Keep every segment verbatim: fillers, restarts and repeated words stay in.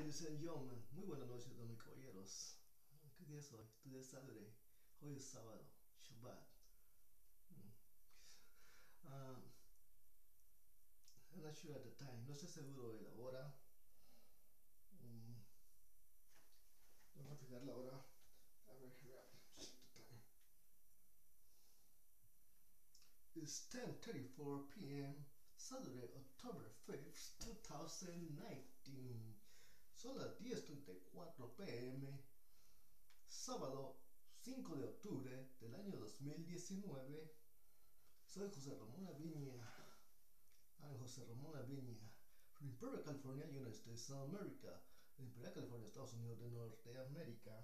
Ladies and gentlemen, muy buenas noches, damas y caballeros. ¿Qué día es hoy? Today is Saturday. Hoy es sábado, Shabbat. Mm. Um, I'm not sure at the time. No estoy seguro de la hora. Mm. Vamos a fijar la hora. A ver, check the time. It's ten thirty-four p m Saturday, October fifth, two thousand nineteen. Son las diez treinta y cuatro p m Sábado cinco de octubre del año dos mil diecinueve. Soy José Ramón Avina. I'm José Ramón Avina from Imperial California, United States of America. De Imperial California, Estados Unidos de Norteamérica.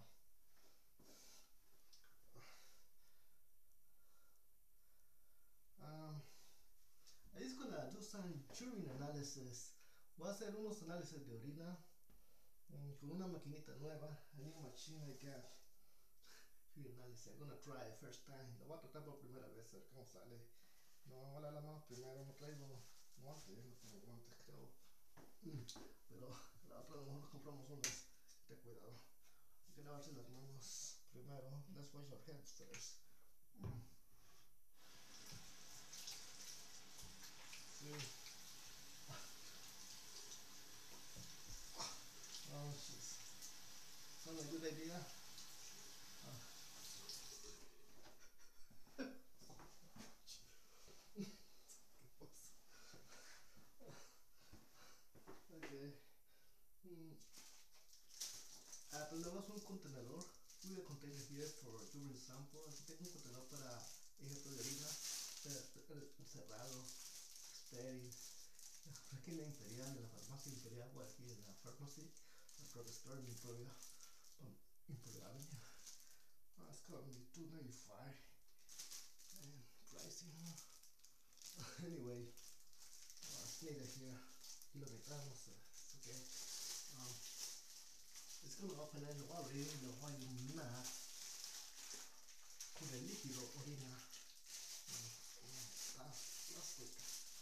Um, I'm just gonna do some urine analysis. Voy a hacer unos análisis de orina um, con una maquinita nueva. A new machine I got. Urine analysis. I'm gonna try it first time. Lo voy a tratar por primera vez, a ver cómo sale. No, vamos a lavar las manos primero. No traigo guantes, no tengo guantes, creo. Mm, pero la otra vez nos compramos unos. Ten cuidado. Hay que lavarse las manos primero. Let's wash our hands first. Mm. Sí. Oh, jeez. Sounds like a good idea. Uh. Okay. Mm. Ah, tenemos un contenedor. We have a container here for urine sample. Aquí tengo un contenedor para ejemplo de orina cerrado, estéril. Aquí en la Imperial, en la farmacia Imperial, o aquí en la pharmacy, la drugstore in Imperial, um, Imperial Avina. Oh, it's costing me two ninety-five. And pricey, huh? Anyway, uh, it's needed here. Y lo necesitamos, uh, it's okay. Um, it's gonna open it, lo voy a abrir y lo voy a iluminar con el líquido orina. Uh, uh, plastic.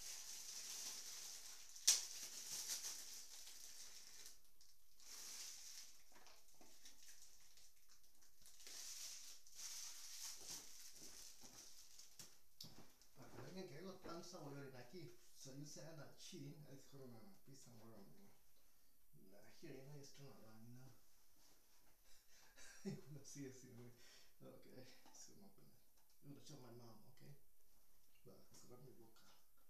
Que hago tan sabor en aquí, so you say I'm not cheating. It's gonna be somewhere on the here, I just turn around, you know. You wanna see it, see it. Okay, it's gonna open it. I'm gonna show my mom, okay? But it's gonna be boca.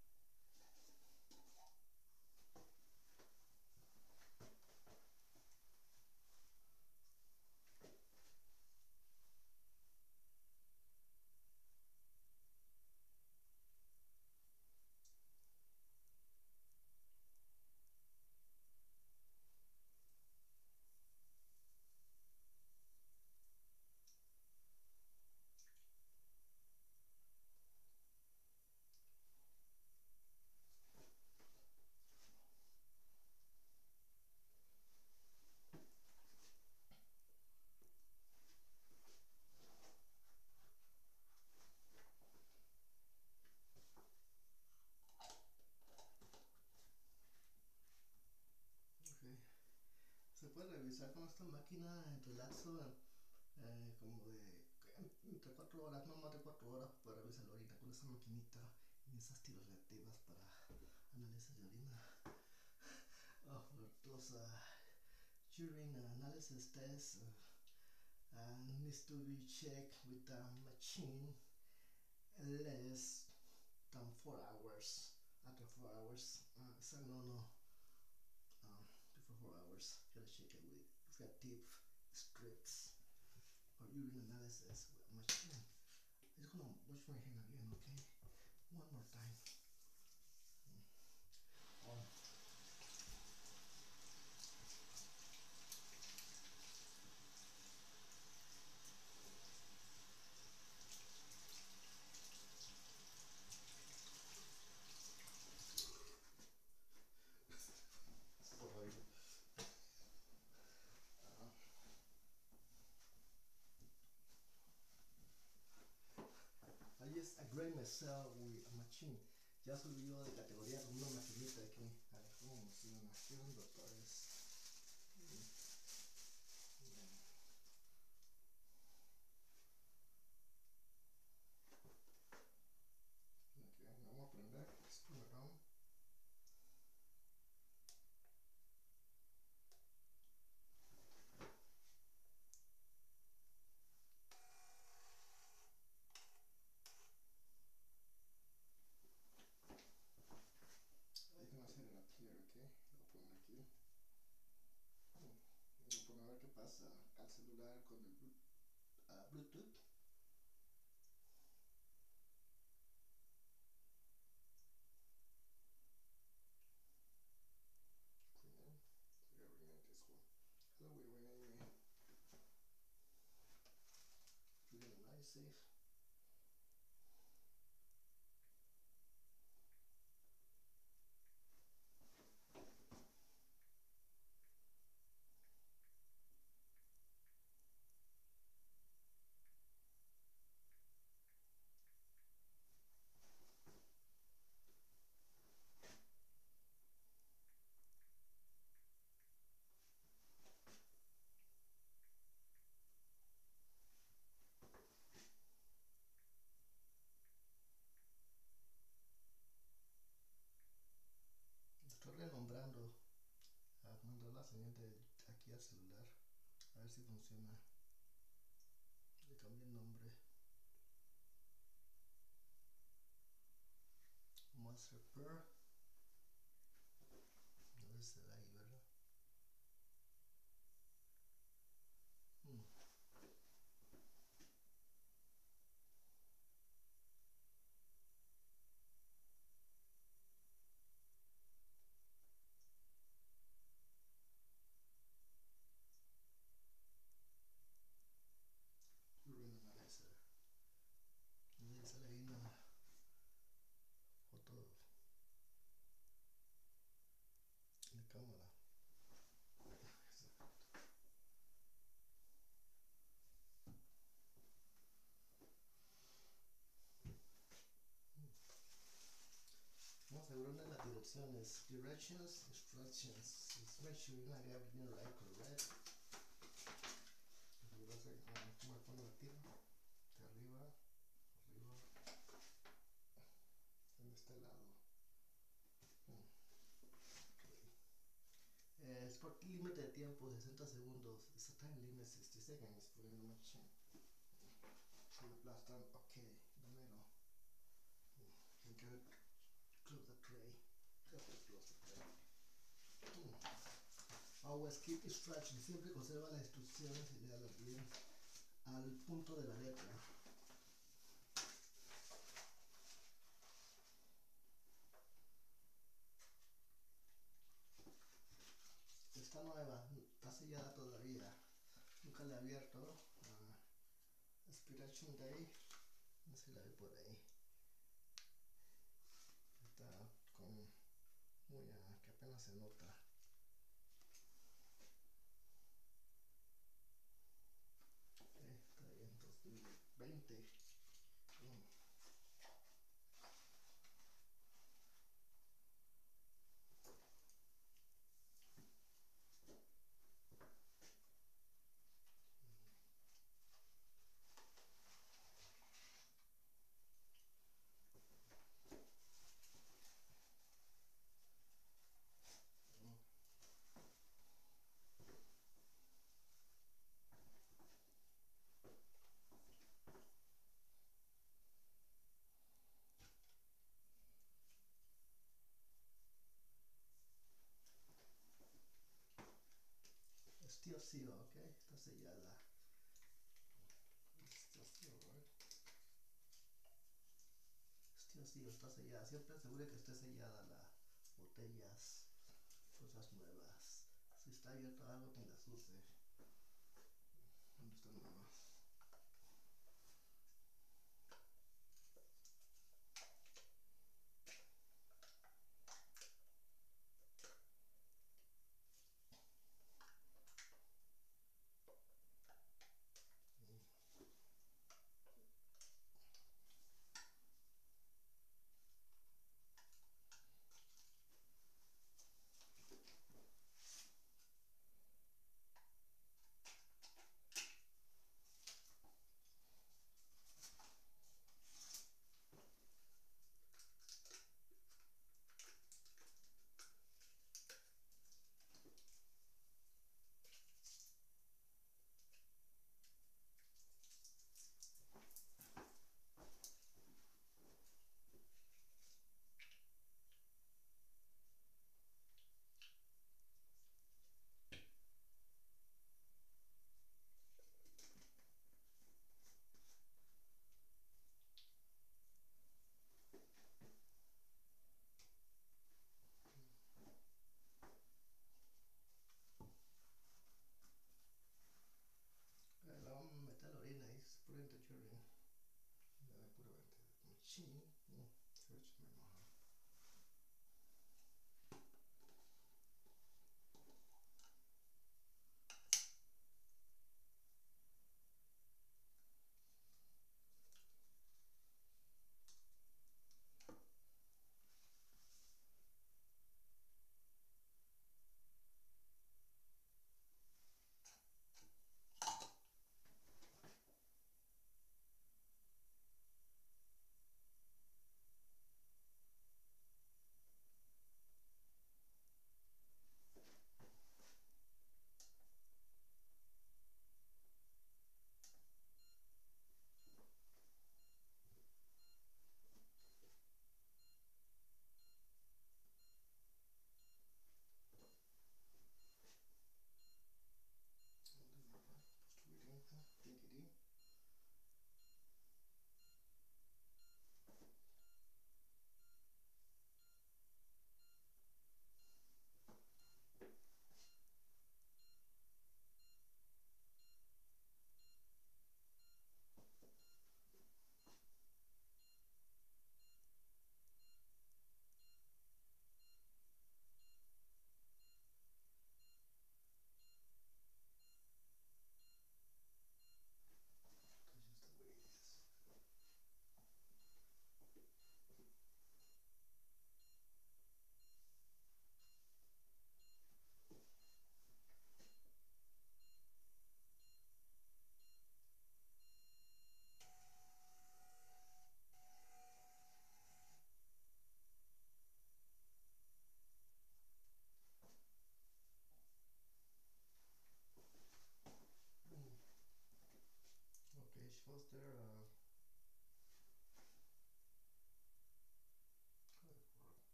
Okay. Se puede revisar con esta máquina en relaxo eh, como de entre cuatro horas, no más de cuatro horas para revisar la orina con esa maquinita y esas tiras reactivas para análisis de orina. Oh, those uh, urine analysis tests uh, uh, needs to be checked with the machine less than four hours. After four hours, uh, so no, no. Um, before four hours, you gotta check it with reactive strips or urine analysis with a machine. I'm just gonna wash my hand again, okay? One more time. Mm. Oh. Sorry. Uh, I just agree myself with a machine. Ya subió de categoría con una maquinita aquí. A ver cómo funciona. Aquí son doctores. Bluetooth. Rename. We gotta rename this one. How do we rename it? Really nice safe. Estoy renombrando, a mandar la señal de aquí al celular, a ver si funciona. Le cambié el nombre. Master Per. A ver si será ahí, ¿verdad? Hmm. Urine Analyzer. Y sale ahí una foto de cámara. Vamos a asegurar de las direcciones. Directions, instructions. Just make sure you have everything right, correct. Asegurarse como me pone la tira. De arriba, arriba. En este lado. Hmm. Eh, es por límite de tiempo, sesenta segundos. It's a time limit, sixty seconds. For the machine. So the blast time, okay. Dámelo. You can close the tray. Have to close the tray. Hmm. Always keep instructions. Siempre conserva las instrucciones y léalas bien al punto de la letra. Está nueva, está sellada todavía. Nunca la he abierto. Uh, Expiration Day. No sé si la ve por ahí. Está con muy uh, que apenas se nota. Eh, está bien, dos mil veinte. Mm. Still seal, ok, está sellada. Still seal, right? Still seal, está sellada. Siempre asegure que esté sellada las botellas, cosas nuevas. Si está abierto algo que las use. ¿Dónde está nueva?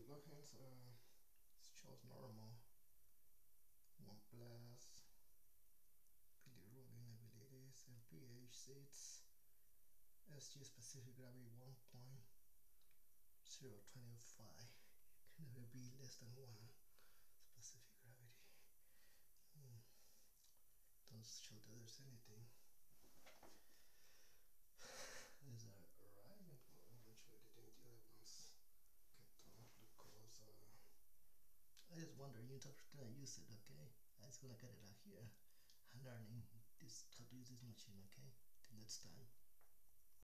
blood cancer shows normal. One plus bilirubin abilities and pH six. S G specific gravity one point zero two five. Can never be less than one specific gravity. Hmm. Don't show that there's anything. Is that right? I'm not sure they didn't the other ones. Ketone, glucose. Uh, I just wonder, you talk to I use it, okay? I'm just gonna get it out here. I'm learning this how to use this machine, okay? Till next time.